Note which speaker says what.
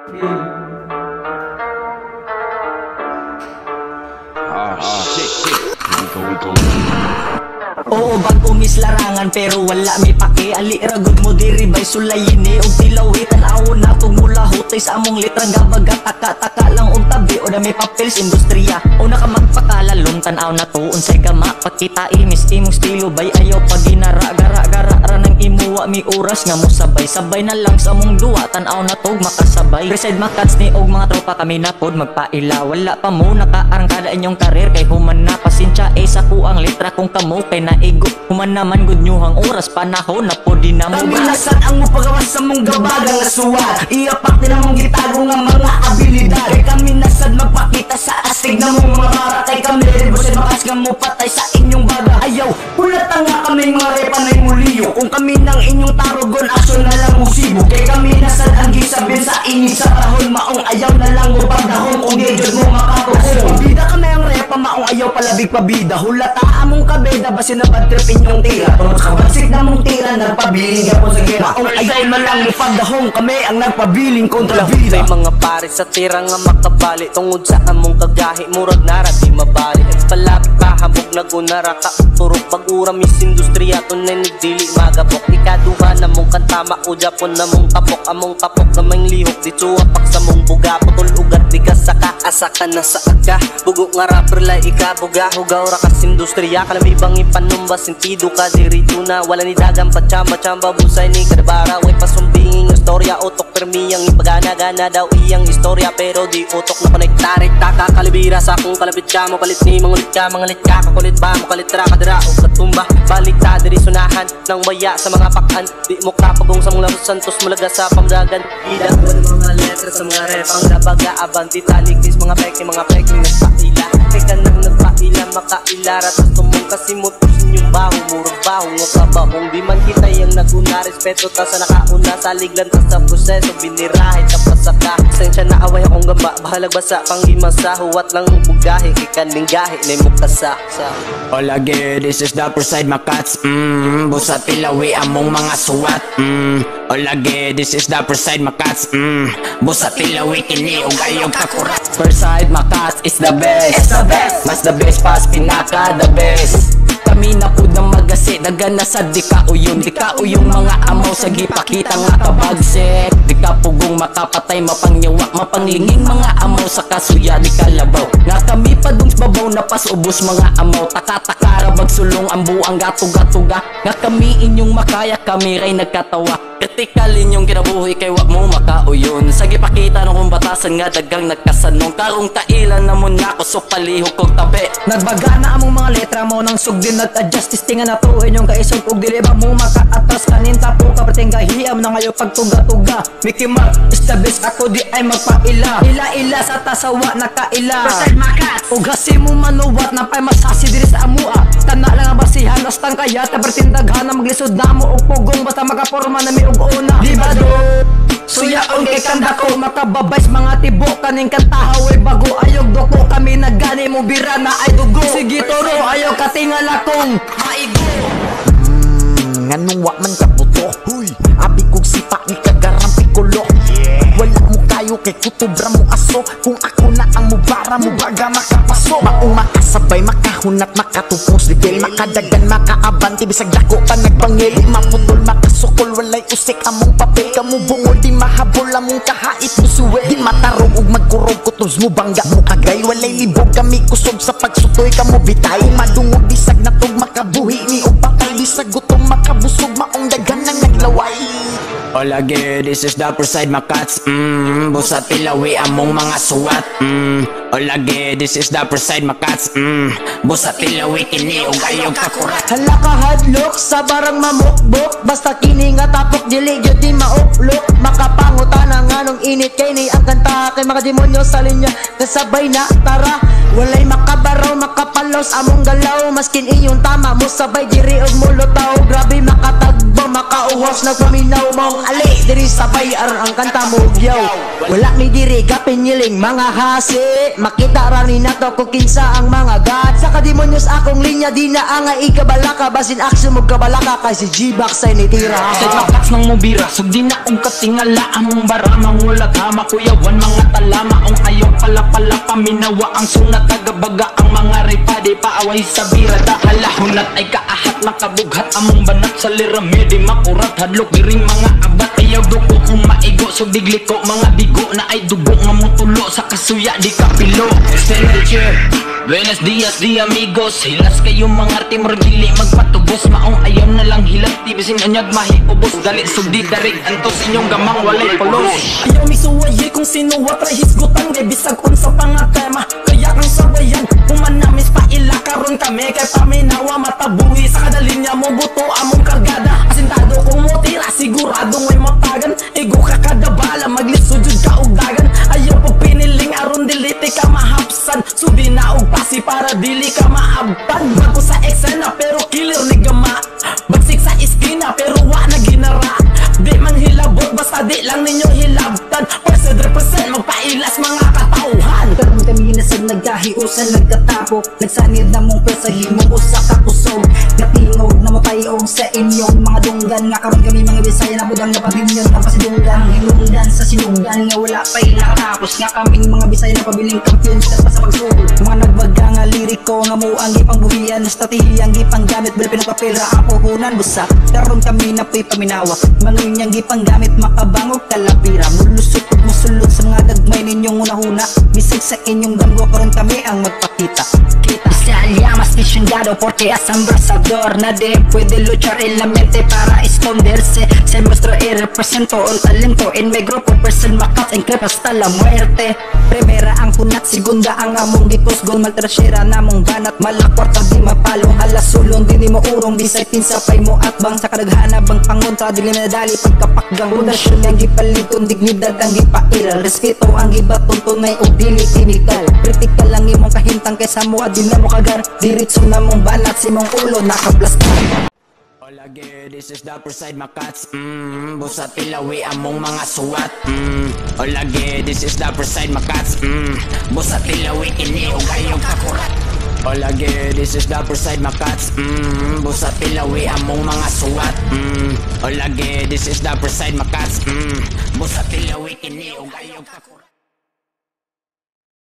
Speaker 1: Oo, bag umis larangan pero wala may pake. Ali ragod mo diri bay sulayin ni og tilawitan awon na mula hutay sa among litrang gabaga taka-taka lang og tabi o na may papels industriya o naka magpakalalong tan-aw na to unsay gama pakita imis imong stilo bay ayaw pag ginara-gara-gara ra nang imuwa mi oras nga mo sabay-sabay na lang sa among duwa tan-aw na to makasabay. Preside makats ni og mga tropa kami na pod magpaila wala pa mo nakaarang kada inyong karir kay human na pasensya sa kuang litra kung kamo kay naigo human naman gud nyuhang oras panahon na pod di na mo
Speaker 2: Tamilasan ang mo pagawas sa mong gabagang asuwat iapak nila mong gitago nga mga abilidad kay kami nasad magpakita sa astig na mong mga para kay kami ribusay makas nga mo patay sa inyong baga ayaw hulata nga kami mga repanay muliyo kung kami ng inyong tarugon aksyon na lang musibo kay kami nasad ang gisabin sa init sa tahon maong ayaw na lang mo pagdahon kung di jud mo makatuko pabida kami ang repa maong ayaw palabig pabida hulata among kabeda basin na bad trip inyong tira tungod sa bagsik na mong tira nagpabiling gapon sa gera maong ayaw na lang mo pagdahon kami ang nagpabiling kontra vida
Speaker 3: mga pare sa tira nga makabali tungod sa among kagahi murag nara di mabali at palapit pahabog na gunara ka turok pag-ura mis industriya tunay nagdili magabok ikaduha na mong kantama o japon na mong tapok na mang lihok di tsuwapak sa mong buga putol ugat di ka saka asaka na sa aga bugok nga rapper la ikabuga hugaw rakas industriya kalami bang ipanumba sentido ka dirito na wala ni dagang pachamba busay ni kadabara way pasumbinging istorya utok permi ang ipagana-gana daw iyang istorya pero di utok na panagtarik taka kalibira sa akong kalapit ka mapalit ni mangulit ka kakulit ba mo kalitra kadira o katumba balik ta diri sunahan ng waya sa mga pakan di mo kapagong sa mga santos mulaga sa pamdagan ida mga letra sa mga rap ang nabaga abanti talikis mga peke nagpaila teka nang nagpaila makailara tas tumong kasimutos inyong baho murag baho nga kabahong di man kita yung naguna respeto ta sa nakauna sa liglan ta sa proseso binirahe ta pasaka sensya na away akong gamba bahalag basa panggimasa huwat lang bugahe kikaning gahe na mukasa
Speaker 1: Olage, this is the Preside Makats Busa tilawi among mga suwat Olage, this is the Preside Makats Busa tilawi kini ug ayog kakurat Preside Makats is the best
Speaker 2: It's the best
Speaker 1: Mas the best pas pinaka the best kami na po ng magasi dagan na sa di ka uyong mga amaw sa gipakita nga kabagsik di ka pugong makapatay mapangyawa mapanglinging mga amaw sa kasuya di kalabaw nga kami padung babaw na pasubos mga amaw taka-takara bagsulong ang buang gatuga-tuga nga kami inyong makaya kami ray nagkatawa kritikal inyong kinabuhi kay wak mo makauyon sa gipakita ng kung batasan nga dagang nagkasanong karong kailan na mo na kusok palihog kog tabi
Speaker 2: nagbaga na among mga letra mo nang sugdin nag-adjust tistingan na to inyong kaisog ug dili ba mo maka-atras kanin tapo ka perting gahiyam na ngayo pagtuga-tuga Mickey Mark is the best ako di ay magpaila ila sa tasawa nakaila Preside Makats ug hasi mo manuwat na pay masasi diri sa amua tana lang ang basihan astang kaya ta pertindaghan na maglisod namo og pugong basta makaporma na mi og una di ba do suyaon kay kanda ko makababays mga tibok kaning kantahaw ay bago ayog doko kami nagani mo bira na ay dugo sige toro ayaw katingal akong maigo
Speaker 4: nganong wa man kaputo huy abi kog sipa ni kagarang pikulo wala mo kayo kay kutubra mo aso kung ako na ang mubara mo baga makapaso maong makasabay makahunat makatupos ligel makadagan makaabanti bisag dako pa nagbangil maputol makasukol walay usik among papel kamo bungol di mahabol among kahait musuwe di matarog ug magkurog kutos mo bangga mo kagay walay libog kami kusog sa pagsutoy kamo bitay madungog bisag natog makabuhi ni og patay bisag gutom makabusog maong daghan nang naglaway
Speaker 1: Olage, this is the Preside Makats Busa tilawi among mga suwat Olage, this is the Preside Makats Busa tilawi kini ug ayog kakurat
Speaker 2: hala ka hadlok sa barang mamukbok basta kini nga tapok dili gyud di mauplok makapangutan nga nung init kay ni ang kanta kay mga demonyo sa linya kasabay na tara walay makabaraw makapalos among galaw maskin iyong tama mo sabay diri og mulutaw grabe makatagbo makauwas nagpaminaw mong ali diri sabay aron ang kanta mo yaw wala mi diri kapinyiling mga hasi makita ra ni nato kung kinsa ang mga gat sa kademonyos akong linya di na ang ikabalaka basin aksyon mo kabalaka kay si G-Back say ni tira
Speaker 1: Preside Makats nang mobira sugdi na og katingala among bara mangula
Speaker 2: lagama kuyawan mga talama ong ayaw pala paminawa ang sunat tagabaga ang mga ripadi paaway sa birada halahunat ay kaahat nakabughat among banat sa liramidi makurat hadlok biring mga abat ayaw dugo kung maigo sugdig liko mga bigo na ay dugo nga mutulo sa kasuya di kapilo Buenos dias di amigos hilas kayo mga arte dili magpatubos maong ayaw na lang hilat di bisin anyag mahiubos galit sugdi darig antos inyong gamang walay pulos
Speaker 1: Ayaw misuwaye kung sino watry hisgutan kay bisag unsa pa nga tema kaya kang sabayan humanamis pa ila karon kami kay paminawa matabuhi sa kada linya mo buto among kargada asintado kung mo tira siguradong may matagan igo ka kada bala maglisudjud ka og dagan ayaw pagpiniling aron dili ka mahapsan sudi na og pasi para dili ka maabtan bago sa eksena pero killer ni gama bagsik sa iskina pero wa na ginara di man hilabot basta di lang ninyo hilabtan percent represent magpailas mga katauhan karon kami nasag nagkahiusan nagkatapok nagsanid na mong persahin mo usa ka kusog natingog na mapayong sa inyong mga dunggan nga karon kami mga Bisaya na budang napaginyon tapos dunggan hinungdan sa sinunggan nga wala pa'y nakatapos nga kaming mga Bisaya na pabiling kampiyon sa pagsugod mga nagbaga nga liriko nga mo ang gipangbuhian estratehiyang gipanggamit bil pinagpapera ang puhunan busa karon kami na po'y paminawa mangunyang gipanggamit makabangog kalapira mulusot ug musulot sa mga dagmay ninyong unahuna bisig sa inyong damgo karon kami ang magpakita kita se llama chingado porque es ambassador nadie puede luchar en la mente para esconderse se muestra y represento un talento en mi grupo person makat en crepa hasta la muerte primera ang kunat segunda ang among gikusgon maltrasera namong banat malakwarta di mapalong alas sulong di mo urong bisay pinsa pay mo at bang sa kadaghana bang pangontra dili medali pagkapakgang pundasyon ang gipaliton dignidad ang gipairal respeto ang gibaton tunay o dili tinikal kritikal lang imong kahintang kaysa mo di na mo kagar diritso namong banat si mong ulo nakaplastar.
Speaker 2: Olage, this is the Perside Makats Busat ilawi among mga suwat Olage, this is the Perside Makats Busat ilawi ini o gayong kakurat Olage, this is the Perside Makats Busat ilawi among mga suwat Olage, this is the Perside Makats Busat ilawi ini o gayong kakurat